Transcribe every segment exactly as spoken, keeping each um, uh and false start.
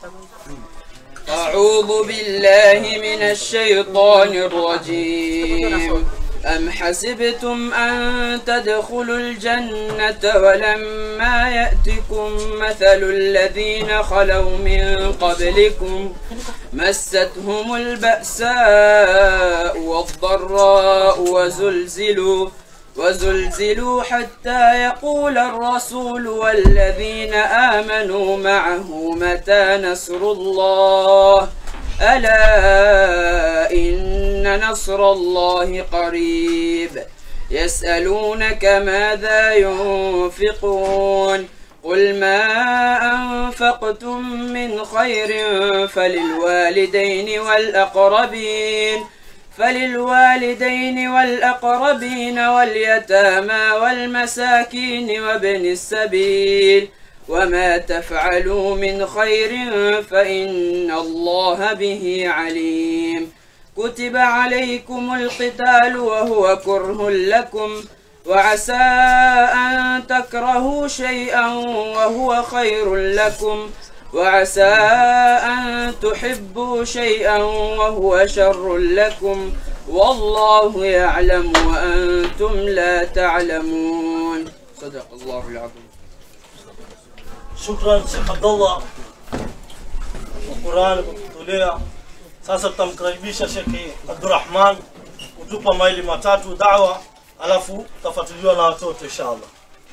أعوذ بالله من الشيطان الرجيم. أم حسبتم أن تدخلوا الجنة ولما يأتكم مثل الذين خلوا من قبلكم مستهم البأساء والضراء وزلزلوا وزلزلوا حتى يقول الرسول والذين آمنوا معه متى نصر الله ألا إن نصر الله قريب يسألونك ماذا ينفقون قل ما أنفقتم من خير فللوالدين والأقربين فللوالدين والأقربين واليتامى والمساكين وابن السبيل وما تفعلوا من خير فإن الله به عليم كتب عليكم القتال وهو كره لكم وعسى أن تكرهوا شيئا وهو خير لكم وعسى أن تحبوا شيئا وهو شر لكم والله يعلم وأنتم لا تعلمون. صدق الله العظيم. شكرا Sheikh Abdullah kwa Qur'an kutolea. Sasa tutamkaribisha Sheikh Abdurrahman kutupa maili matatu da'wa, alafu tafuatiliwa na watoto inshallah.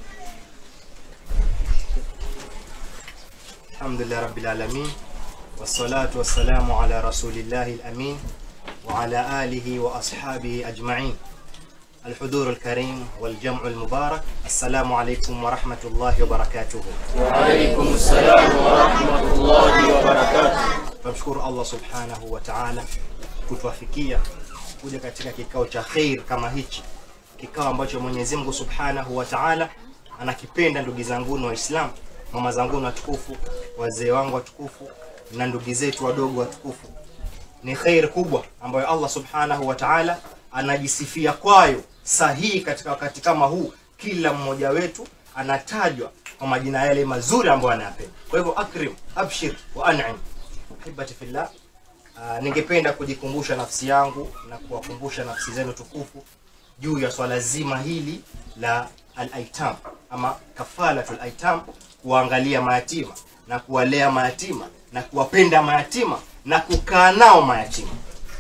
Alhamdulillah rabbil alamin wassalatu wassalamu ala rasulillahi al-amin wa ala alihi wa ashabihi ajma'in. الحضور الكريم والجمع المبارك السلام عليكم ورحمة الله وبركاته. وعليكم السلام ورحمة الله وبركاته. Tunamshukuru Allah subhanahu wa ta'ala kutuafikia kuja katika kikao cha khair kama hichi, kikao ambacho Mwenyezi Mungu subhanahu wa ta'ala anakipenda. Ndugu zangu Waislamu, mama zangu watukufu, wazee wangu watukufu na ndugu zetu wadogo watukufu, ni khair kubwa ambayo Allah subhanahu wa ta'ala anajisifia kwayo sahihi katika wakati kama huu. Kila mmoja wetu anatajwa kwa majina yale mazuri ambayo anayapenda. Kwa hivyo akrim, abshir wa an'im. Hibati fillah, uh, ningependa kujikumbusha nafsi yangu na kuwakumbusha nafsi zenu tukufu juu ya swala zima hili la al-aitam ama kafalatul aitam, kuangalia mayatima na kuwalea mayatima na kuwapenda mayatima na kukaa nao mayatima.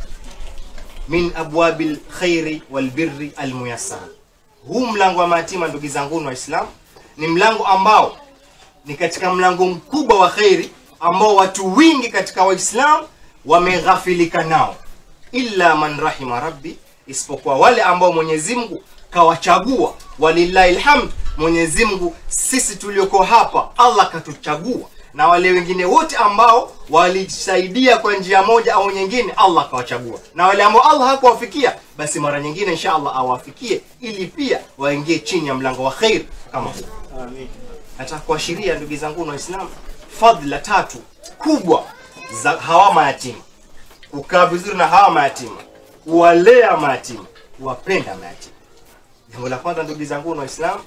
Min abwabil khairi wal birri al muyassar. Huu mlango wa mayatima ndugu zangu Waislamu ni mlango ambao ni katika mlango mkubwa wa khairi ambao watu wingi katika Waislamu wameghafilika nao, illa man rahima rabbi, isipokuwa wale ambao Mwenyezi Mungu kawachagua. Walillahi alhamd, Mwenyezi Mungu sisi tulioko hapa Allah katuchagua, na wale wengine wote ambao walisaidia kwa njia moja au nyingine Allah kawachagua, na wale ambao Allah hakuwafikia basi mara nyingine insha Allah awafikie ili pia waingie chini ya mlango wa khair kama huu. Amin. Nataka kuashiria ndugu zangu Waislamu fadhila tatu kubwa za hawa mayatima: kukaa vizuri na hawa mayatima, kuwalea mayatima, kuwapenda mayatima. Jambo la kwanza ndugu zangu Waislamu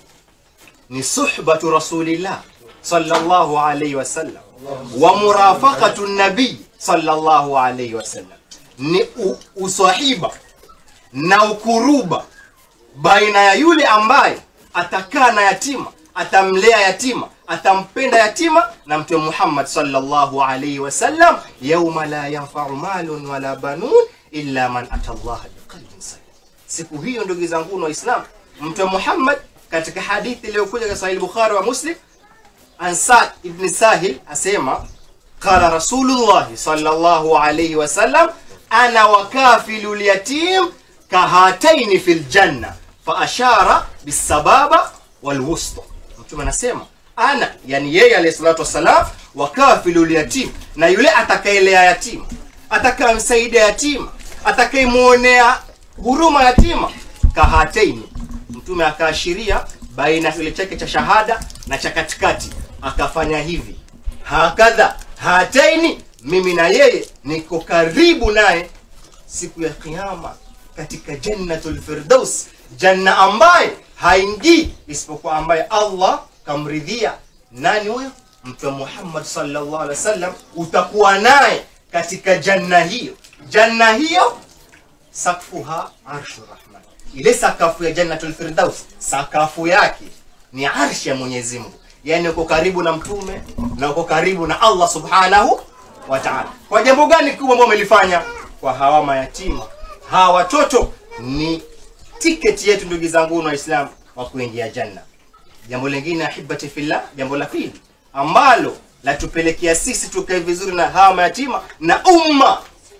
ni suhbatu rasulillah sallallahu alayhi wasallam wa murafaqatu nabii sallallahu alayhi wasallam, ni usahiba na ukuruba baina ya yule ambaye atakaa na yatima, atamlea yatima, atampenda yatima, na Mtume Muhammad sallallahu alayhi wasallam, yawma la yanfa'u malun wala banun illa man atallaha biqalbin salim. Siku hiyo ndugu zangu Waislamu, Mtume Muhammad katika hadithi iliyokuja katika Sahih Bukhari wa Muslim, Ansad ibn Sahil asema, qala Rasulullah sallallahu alayhi wasallam, ana wa kafilul yatim kahataini fil janna, fa ashara bisababa wal wusta. Mtume anasema ana, yani yeye alayhi salatu wasalam, wa kafilul yatim, na yule atakaelea yatima, atakayemsaidia yatima, atakayemuonea huruma yatima, kahataini. Mtume akaashiria baina kile chake cha shahada na cha katikati, akafanya hivi, hakadha hataini, mimi na yeye niko karibu naye siku ya kiyama katika jannatul firdaus, janna ambaye haingii isipokuwa ambaye Allah kamridhia. Nani huyo? Mtume Muhammad sallallahu alaihi wasallam utakuwa naye katika janna hiyo. Janna hiyo sakfuha arshur rahman. Ile sakafu ya Jannatul Firdaus, sakafu yake ni arshi ya Mwenyezi Mungu. Yani uko karibu na mtume na uko karibu na Allah subhanahu wa ta'ala. Kwa jambo gani kubwa ambalo umelifanya kwa hawa mayatima? Hawa watoto ni tiketi yetu ndugu zangu wa Islam wa kuingia janna. Jambo lingine ahibati fillah, jambo la pili ambalo la tupelekea sisi tukae vizuri na hawa mayatima na umma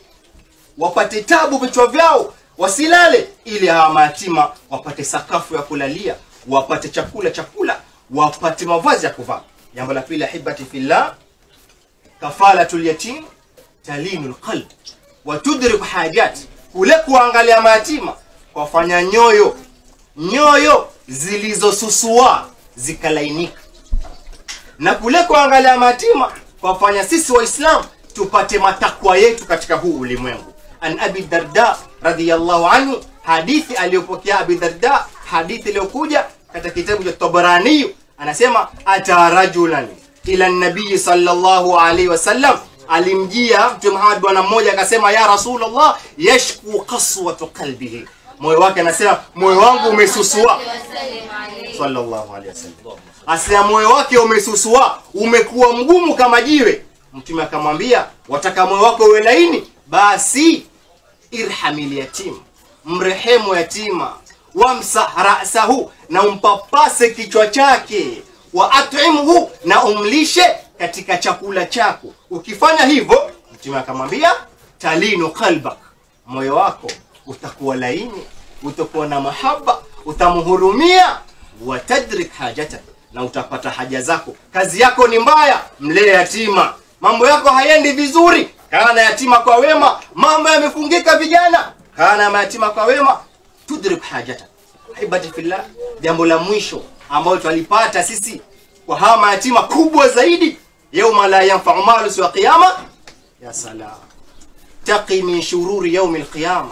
wapate tabu vichwa vyao wasilale, ili hawa mayatima wapate sakafu ya kulalia, wapate chakula chakula, wapate mavazi ya kuvaa. Jambo la pili ahibati fillah, kafalatul yatim talinul qalb wa tudrik hajat. Kule kuangalia mayatima kufanya nyoyo nyoyo zilizosusua zikalainika, na kule kuangalia mayatima kufanya sisi waislamu tupate matakwa yetu katika huu ulimwengu. An Abi Darda radhiyallahu anhu, hadithi aliyopokea Abi Darda, hadithi iliyokuja katika kitabu cha Tabarani, anasema ata rajulan ila nabii sallallahu alaihi wasallam, alimjia Mtume Muhammad bwana mmoja akasema, ya Rasulullah, yashku qaswatu qalbihi, moyo wake anasema moyo wangu umesusua. Sallallahu alaihi wasallam asema moyo wake umesusua, umekuwa mgumu kama jiwe. Mtume akamwambia, wataka moyo wako uwe laini, basi irhamil yatim, mrehemu yatima, wamsah ra'sahu, na umpapase kichwa chake, wa at'imhu, na umlishe katika chakula chako. Ukifanya hivyo, Mtume akamwambia, talinu qalbak, moyo wako utakuwa laini, utakuwa na mahaba, utamhurumia, wa tadrik hajata, na utapata haja zako. Kazi yako ni mbaya, mlee yatima. Mambo yako hayendi vizuri, kana yatima kwa wema. Mambo yamefungika vijana, kana yatima kwa wema, tudrik hajata. Hibati fillah, jambo la mwisho ambalo tulipata sisi kwa hawa yatima kubwa zaidi, yauma la yanfa'u malu siwa qiyama, ya salam, taqi min shururi yaumi alqiyama.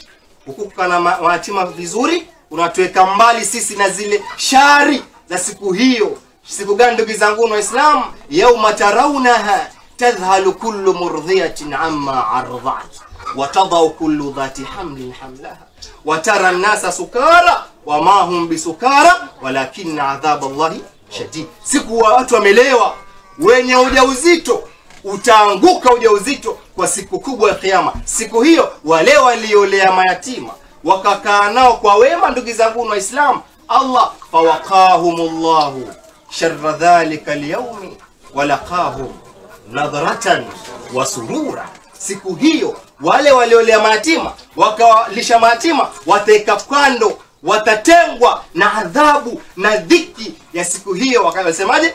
Ukukana mayatima vizuri, unatuweka mbali sisi na zile shari za siku hiyo. Siku gani ndugu zangu wa Islam? Yauma tarawnaha tadhhalu kullu murdhiyatin amma ardhat wa tadau kullu dhati hamlin hamlaha wa tara an-nasa sukara wa ma hum bisukara walakinna adhab Allahi shadid. Siku watu wamelewa, wenye ujauzito, utaanguka ujauzito kwa siku kubwa ya kiyama. Siku hiyo wale waliolea mayatima wakakaa nao kwa wema, ndugu zangu wa Islam, Allah fawaqahumullahu sharra dhalika al-yawmi wa laqahum nadhratan wa surura. Siku hiyo wale waliolea mayatima wakawalisha mayatima wateka kando, watatengwa na adhabu na dhiki ya siku hiyo. Wakasemaje?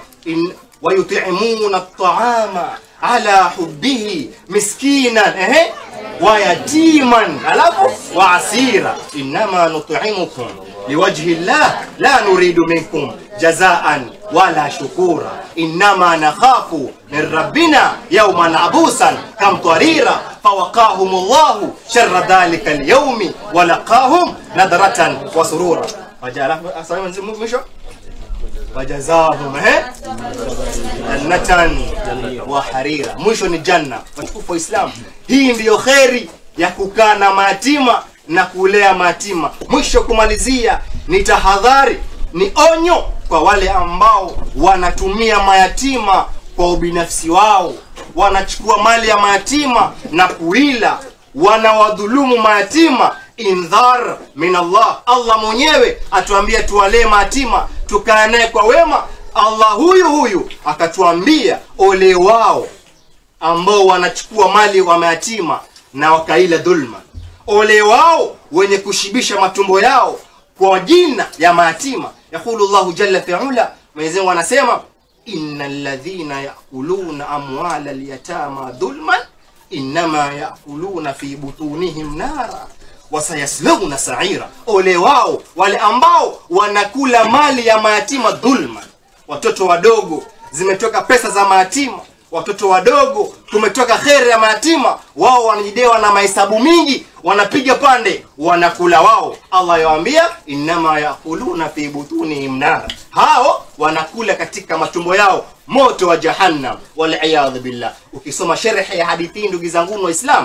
wayut'imuna at-ta'ama ala hubbihi miskinan ehe wa yatiman alafu wa asira inma nut'imukum liwajhi Allah la nuridu minkum jazaan wala shukura inma nakhafu min rabbina yawman abusan kamtarira fawaqahumullahu sharra dhalika al-yawmi wa laqahum nadratan wa surura. Wajala asalamu mwisho wajazahum eh jannatan wa harira, mwisho ni janna. Watukufu wa Islam, hii ndiyo khairi ya kukaa na mayatima na kulea mayatima. Mwisho kumalizia ni tahadhari, ni onyo kwa wale ambao wanatumia mayatima kwa ubinafsi wao, wanachukua mali ya mayatima na kuila, wanawadhulumu mayatima. Indhar min Allah, Allah mwenyewe atuambia tuwalee mayatima, tukae naye kwa wema. Allah huyu huyu akatuambia ole wao ambao wanachukua mali wa mayatima na wakaila dhulma. Ole wao wenye kushibisha matumbo yao kwa jina ya mayatima. Yaqulu Allah jalla fi'ala, Mwenyezi Mungu anasema, innal ladhina ya'kuluna amwala al-yatama dhulman inma ya'kuluna fi butunihim nara wasayasluna sa'ira. Ole wao wale ambao wanakula mali ya mayatima dhulma. Watoto wadogo, zimetoka pesa za mayatima, watoto wadogo, tumetoka kheri ya mayatima, wao wanajidewa na mahesabu mingi, wanapiga pande, wanakula wao. Allah yawaambia inma yakuluna fi butunihim nar, hao wanakula katika matumbo yao moto wa jahannam, wal iyad billah. Ukisoma sharhi ya hadithi ndugu zangu waislamu,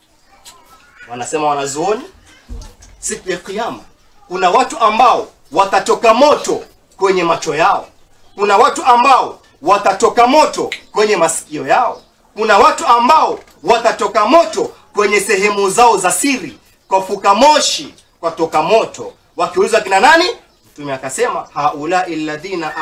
wanasema wanazuoni siku ya kiyama kuna watu ambao watatoka moto kwenye macho yao, kuna watu ambao watatoka moto kwenye masikio yao, kuna watu ambao watatoka moto kwenye sehemu zao za siri, kwa fuka moshi kwa toka moto. Wakiulizwa kina nani, Mtume akasema haula alladhina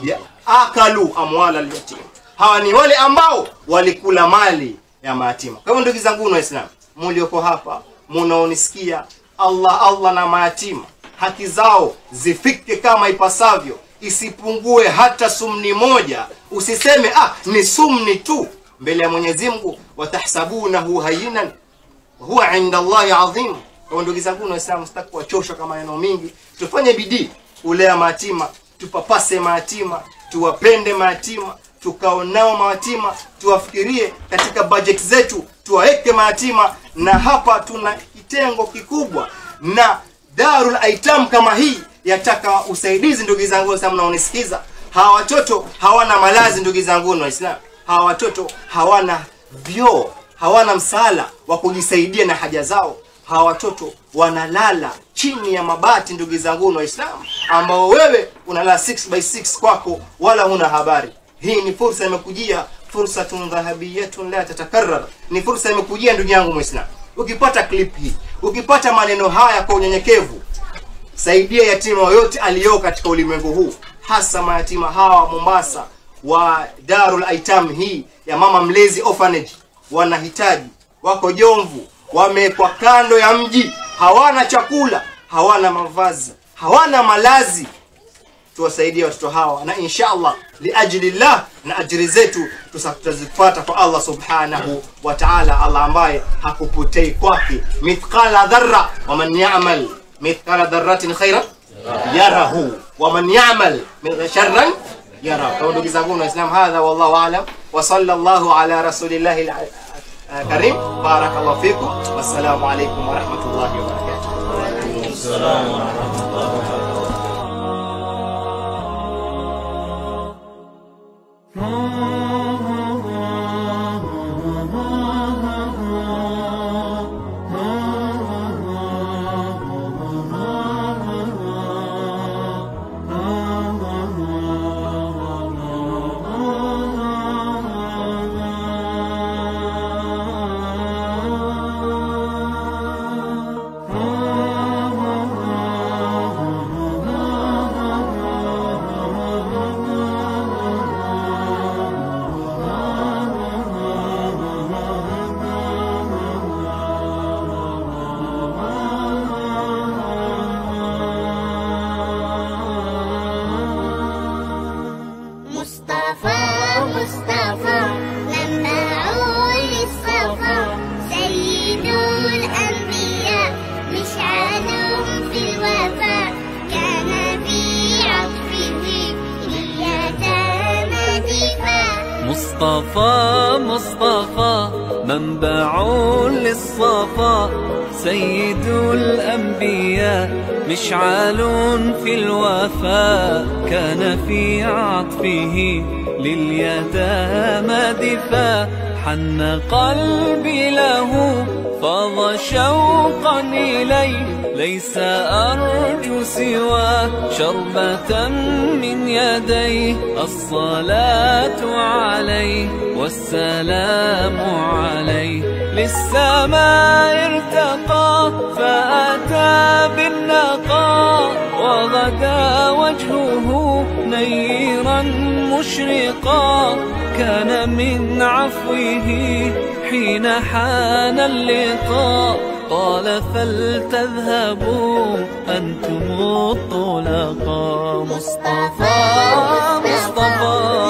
akalu amwala al-yatim, hawa ni wale ambao walikula mali ya mayatima. Kwa hivyo ndugu zangu waislamu mlioko hapa mnaonisikia, Allah Allah na mayatima haki zao zifike kama ipasavyo, isipungue hata sumni moja. Usiseme ah ni sumni tu mbele ya Mwenyezi Mungu, watahsabunahu hayyinan huwa inda Allahi adhim. Kwa ndugu zangu waislamu, sitaki kuwachosha kama maneno mingi, tufanye bidii kulea mayatima, tupapase mayatima, tuwapende mayatima, tukaonao mayatima, tuwafikirie katika budget zetu, tuwaeke mayatima. Na hapa tuna kitengo kikubwa, na Darul Aitam kama hii yataka usaidizi ndugu zangu waislamu mnaonisikiza. Hawa watoto hawana malazi ndugu zangu waislamu, hawa watoto hawana vyoo, hawana msala wa kujisaidia na haja zao. Hawa watoto wanalala chini ya mabati ndugu zangu waislamu, ambao wewe unalala six by six kwako wala huna habari. Hii ni fursa imekujia, fursatun dhahabiyatun la tatakarrar. Ni fursa imekujia ndugu yangu muislamu. Ukipata clip hii, ukipata maneno haya kwa unyenyekevu, saidia yatima yote aliyo katika ulimwengu huu, hasa mayatima hawa Mombasa wa Darul Aitam hii ya mama mlezi orphanage. Wanahitaji, wako Jomvu, wamekwa kando ya mji, hawana chakula, hawana mavazi, hawana malazi. Tuwasaidie watoto hawa, na inshallah liajlillah, na ajiri zetu tutazipata kwa Allah subhanahu wa ta'ala, Allah ambaye hakupotei kwake mithqala dharra, wa man ya'mal mithqala dharratin khairan yarahu wa man ya'mal sharran yarahu. Kwa ndugu zangu waislamu, hadha wallahu a'lam, wa sallallahu ala rasulillahi karim. Barakallahu fikum, wassalamu alaykum wa rahmatullahi wa barakatuh. Wa alaykum assalam wa rahmatullahi wa barakatuh. مصطفى مصطفى منبع للصفا سيد الأنبياء مشعل في الوفاء كان في عطفه لليتامى دفاع حن قلبي له فاض شوقا إليه ليس أرجو سوى شربة من يديه الصلاة عليه والسلام عليه للسماء ارتقى فأتى بالنقاء وغدا وجهه نيرا مشرقا كان من عفوه حين حان اللقاء قال فلتذهبوا أنتم الطلقاء مصطفى مصطفى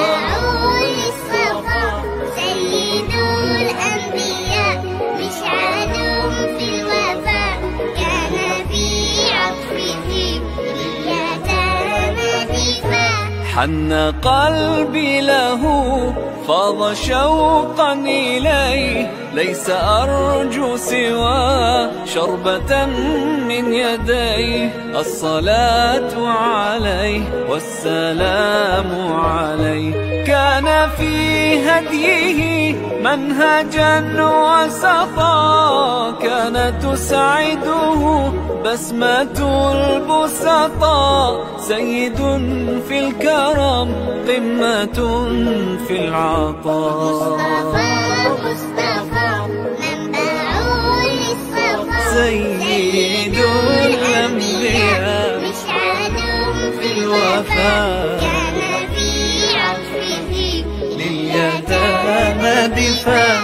سيد الأنبياء مشعل في الوفاء كان في عطفه لليتامى دفاع حن قلبي له فاض شوقا إليه ليس أرجو سوى شربة من يديه الصلاة عليه والسلام عليه كان في هديه منهجا وسطا كان تسعده بسمة البسطاء سيد في الكرم قمة في العطاء مصطفى منبع للصفا سيد الأنبياء مشعل في الوفاء كان في عطفه لليتامى دفاع